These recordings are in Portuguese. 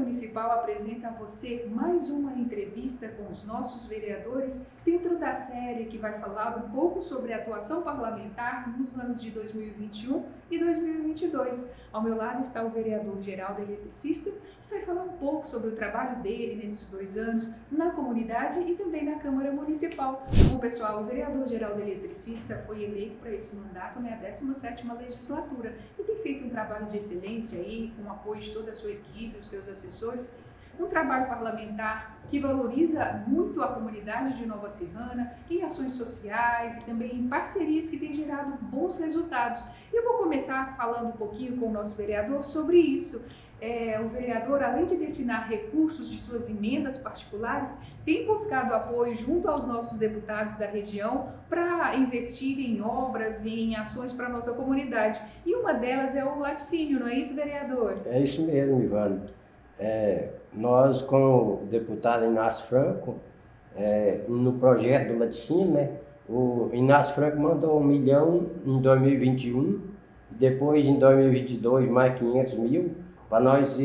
Municipal apresenta a você mais uma entrevista com os nossos vereadores dentro da série que vai falar um pouco sobre a atuação parlamentar nos anos de 2021 e 2022. Ao meu lado está o vereador Geraldo Eletricista, que vai falar um pouco sobre o trabalho dele nesses 2 anos na comunidade e também na Câmara Municipal. Bom, pessoal, o vereador Geraldo Eletricista foi eleito para esse mandato, a 17ª legislatura, e tem feito um trabalho de excelência aí, com o apoio de toda a sua equipe, os seus assessores, um trabalho parlamentar que valoriza muito a comunidade de Nova Serrana, em ações sociais e também em parcerias que têm gerado bons resultados. E eu vou começar falando um pouquinho com o nosso vereador sobre isso. O vereador, além de destinar recursos de suas emendas particulares, tem buscado apoio junto aos nossos deputados da região para investir em obras e em ações para a nossa comunidade. E uma delas é o laticínio, não é isso, vereador? É isso mesmo, Ivana. Nós, com o deputado Inácio Franco, no projeto do laticínio, né, o Inácio Franco mandou 1 milhão em 2021, depois em 2022 mais 500 mil, para nós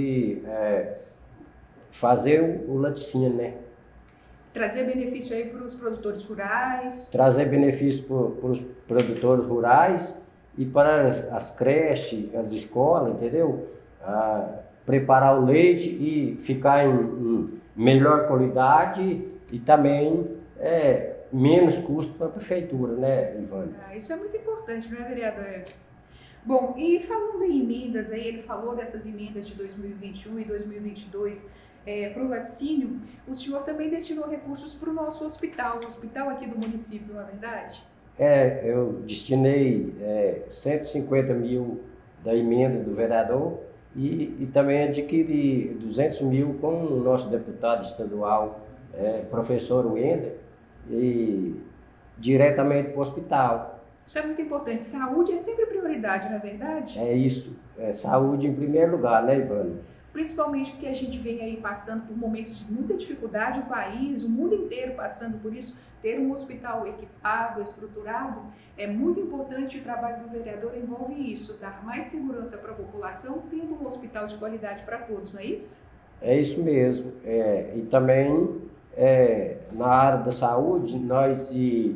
fazer o laticínio, né? Trazer benefício aí para os produtores rurais. Trazer benefício para os produtores rurais e para as creches, as escolas, entendeu? Preparar o leite e ficar em melhor qualidade e também menos custo para a prefeitura, né, Ivana? Isso é muito importante, não é, vereador? Bom, e falando em emendas, aí ele falou dessas emendas de 2021 e 2022 para o laticínio, o senhor também destinou recursos para o nosso hospital, o hospital aqui do município, não é verdade? Eu destinei 150 mil da emenda do vereador e também adquiri 200 mil com o nosso deputado estadual, professor Wender, e diretamente para o hospital. Isso é muito importante. Saúde é sempre prioridade, não é verdade? É isso. Saúde em primeiro lugar, né, Ivana? Principalmente porque a gente vem aí passando por momentos de muita dificuldade, o país, o mundo inteiro passando por isso. Ter um hospital equipado, estruturado, é muito importante. O trabalho do vereador envolve isso, dar mais segurança para a população, tendo um hospital de qualidade para todos, não é isso? É isso mesmo. E também, na área da saúde, nós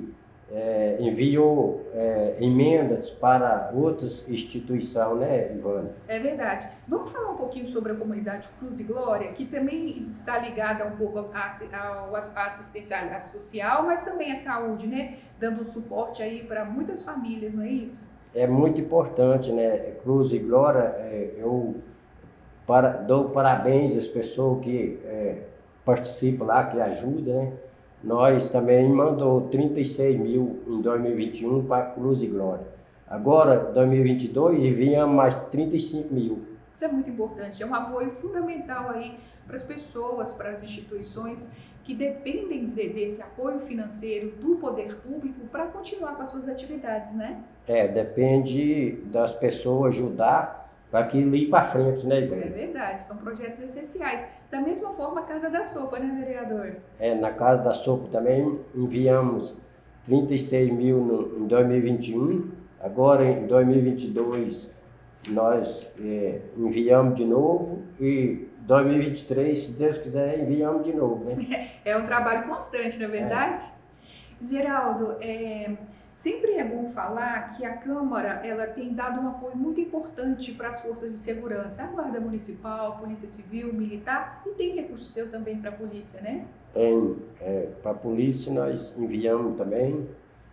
enviou emendas para outras instituições, né, Ivana? É verdade. Vamos falar um pouquinho sobre a comunidade Cruz e Glória, que também está ligada um pouco à assistência social, mas também à saúde, né? Dando um suporte aí para muitas famílias, não é isso? É muito importante, né? Cruz e Glória, eu dou parabéns às pessoas que participam lá, que ajudam, né? Nós também mandou 36 mil em 2021 para Cruz e Glória. Agora, 2022, enviamos mais 35 mil. Isso é muito importante, é um apoio fundamental aí para as pessoas, para as instituições que dependem desse apoio financeiro do poder público para continuar com as suas atividades, né? Depende das pessoas ajudar para aquilo ir para frente, né, Ivana? É verdade, são projetos essenciais. Da mesma forma, a Casa da Sopa, né, vereador? Na Casa da Sopa também enviamos 36 mil em 2021. Agora, em 2022, nós enviamos de novo e 2023, se Deus quiser, enviamos de novo, né? É um trabalho constante, não é verdade? Geraldo, sempre é bom falar que a Câmara ela tem dado um apoio muito importante para as forças de segurança, a Guarda Municipal, Polícia Civil, Militar, e tem recurso seu também para a polícia, né? Para a polícia nós enviamos também,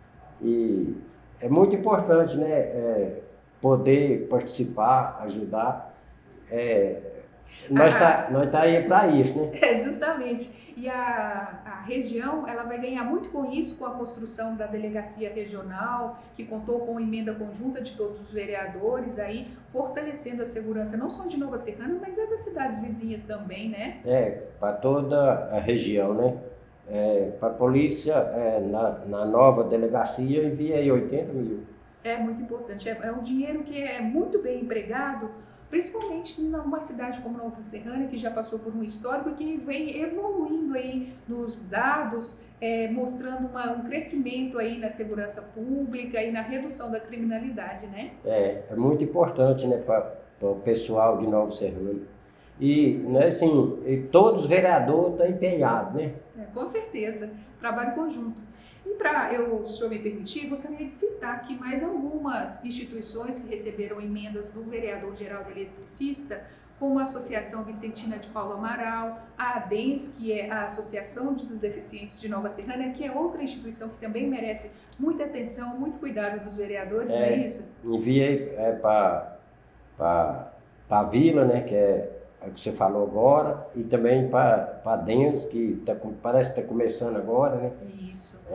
e é muito importante, né, poder participar, ajudar. Nós tá aí para isso, né? Justamente. E a região ela vai ganhar muito com isso, com a construção da delegacia regional, que contou com emenda conjunta de todos os vereadores, aí fortalecendo a segurança não só de Nova Serrana, mas das cidades vizinhas também, né? Para toda a região, né? Para a polícia, na nova delegacia, eu enviei 80 mil. É muito importante. É um dinheiro que é muito bem empregado, principalmente numa cidade como Nova Serrana, que já passou por um histórico e que vem evoluindo aí nos dados, mostrando um crescimento aí na segurança pública e na redução da criminalidade, né? É muito importante, né, para o pessoal de Nova Serrana. E, né, assim, e todos os vereadores estão empenhados, né? Com certeza, trabalho conjunto. E se o senhor me permitir, gostaria de citar aqui mais algumas instituições que receberam emendas do vereador Geraldo Eletricista, como a Associação Vicentina de Paulo Amaral, a ADENS, que é a Associação dos Deficientes de Nova Serrana, que é outra instituição que também merece muita atenção, muito cuidado dos vereadores, não é isso? Enviei para a Vila, né, que é o que você falou agora, e também para a ADENS, que parece que está começando agora, né? Isso.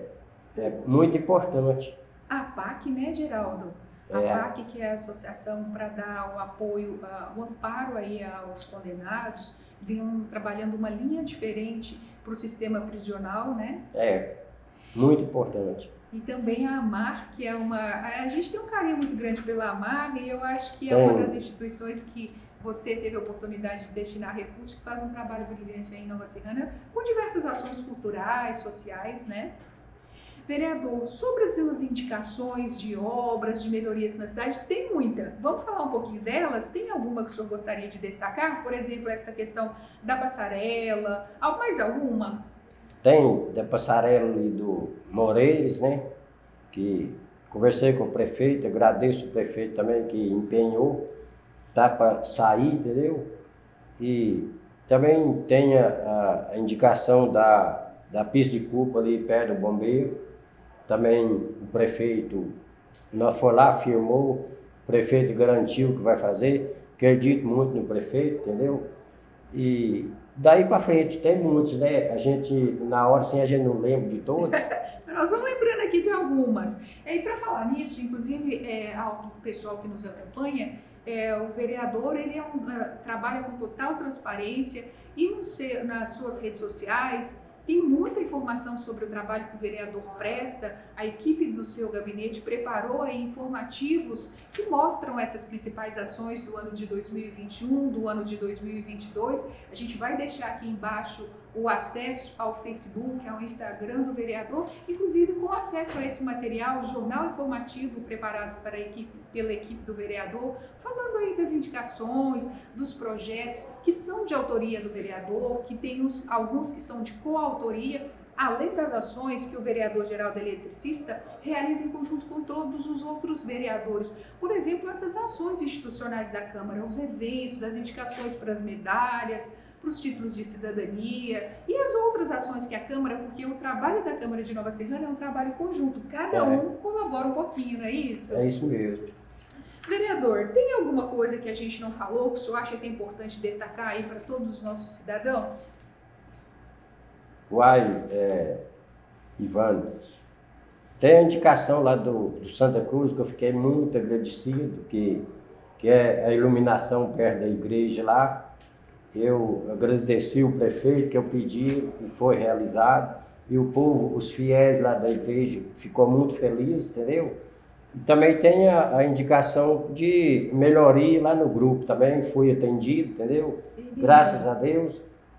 É muito importante. A APAC, né, Geraldo? A APAC, que é a associação para dar o apoio, o amparo aí aos condenados, vem trabalhando uma linha diferente para o sistema prisional, né? Muito importante. E também a AMAR, que é a gente tem um carinho muito grande pela AMAR, e eu acho que é uma das instituições que você teve a oportunidade de destinar recursos, que faz um trabalho brilhante aí em Nova Serrana, com diversas ações culturais, sociais, né? Vereador, sobre as suas indicações de obras, de melhorias na cidade, tem muita. Vamos falar um pouquinho delas? Tem alguma que o senhor gostaria de destacar? Por exemplo, essa questão da passarela, mais alguma? Tem da passarela ali do Moreiros, né? Que conversei com o prefeito, agradeço o prefeito também que empenhou, tá para sair, entendeu? E também tem a indicação da pista de culpa ali perto do bombeiro. Também o prefeito foi lá, firmou, o prefeito garantiu que vai fazer, acredito muito no prefeito, entendeu? E daí para frente tem muitos, né? A gente, na hora assim, a gente não lembra de todos. Nós vamos lembrando aqui de algumas. E para falar nisso, inclusive, ao pessoal que nos acompanha, o vereador ele trabalha com total transparência e nas suas redes sociais tem muita informação sobre o trabalho que o vereador presta. A equipe do seu gabinete preparou aí informativos que mostram essas principais ações do ano de 2021, do ano de 2022. A gente vai deixar aqui embaixo o acesso ao Facebook, ao Instagram do vereador, inclusive com acesso a esse material, o jornal informativo preparado pela equipe do vereador, falando aí das indicações, dos projetos que são de autoria do vereador, que tem alguns que são de coautoria, além das ações que o vereador Geraldo Eletricista realiza em conjunto com todos os outros vereadores. Por exemplo, essas ações institucionais da Câmara, os eventos, as indicações para as medalhas, para os títulos de cidadania e as outras ações que a Câmara, porque o trabalho da Câmara de Nova Serrana é um trabalho conjunto, cada um colabora um pouquinho, não é isso? É isso mesmo. Vereador, tem alguma coisa que a gente não falou, que o senhor acha que é importante destacar aí para todos os nossos cidadãos? Ivan, tem a indicação lá do Santa Cruz, que eu fiquei muito agradecido, que é a iluminação perto da igreja lá. Eu agradeci o prefeito que eu pedi e foi realizado. E o povo, os fiéis lá da igreja, ficou muito feliz, entendeu? E também tem a indicação de melhoria lá no grupo, também fui atendido, entendeu? Entendi. Graças a Deus.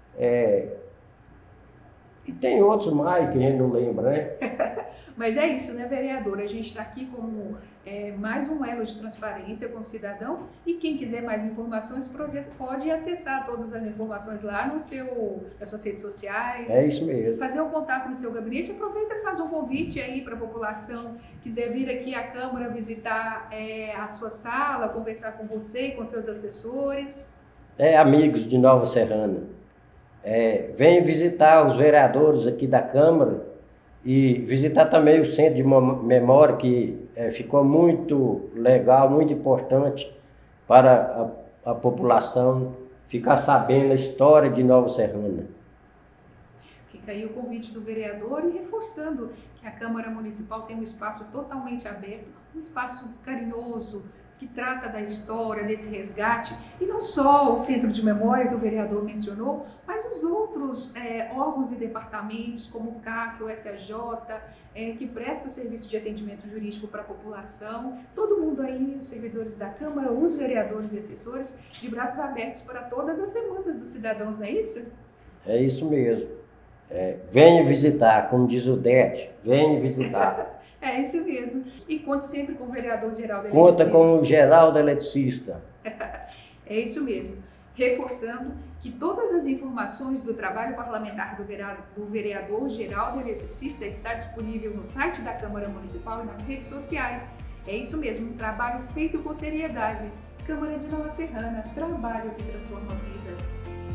E tem outros mais que a gente não lembra, né? Mas é isso, né, vereador? A gente está aqui como mais um elo de transparência com os cidadãos e quem quiser mais informações pode acessar todas as informações lá nas suas redes sociais. É isso mesmo. Fazer um contato no seu gabinete. Aproveita e faz um convite aí para a população. Quiser vir aqui à Câmara visitar a sua sala, conversar com você e com seus assessores. Amigos de Nova Serrana, venham visitar os vereadores aqui da Câmara e visitar também o Centro de Memória, que ficou muito legal, muito importante para a população ficar sabendo a história de Nova Serrana. Fica aí o convite do vereador e reforçando que a Câmara Municipal tem um espaço totalmente aberto, um espaço carinhoso, que trata da história, desse resgate, e não só o Centro de Memória que o vereador mencionou, mas os outros órgãos e departamentos, como o CAC, o SAJ, que presta o serviço de atendimento jurídico para a população, todo mundo aí, os servidores da Câmara, os vereadores e assessores, de braços abertos para todas as demandas dos cidadãos, não é isso? É isso mesmo. Venha visitar, como diz o DET, venha visitar. É isso mesmo. E conte sempre com o vereador Geraldo Eletricista. Conta com o Geraldo Eletricista. É isso mesmo. Reforçando que todas as informações do trabalho parlamentar do vereador Geraldo Eletricista está disponível no site da Câmara Municipal e nas redes sociais. É isso mesmo, um trabalho feito com seriedade. Câmara de Nova Serrana, trabalho que transforma vidas.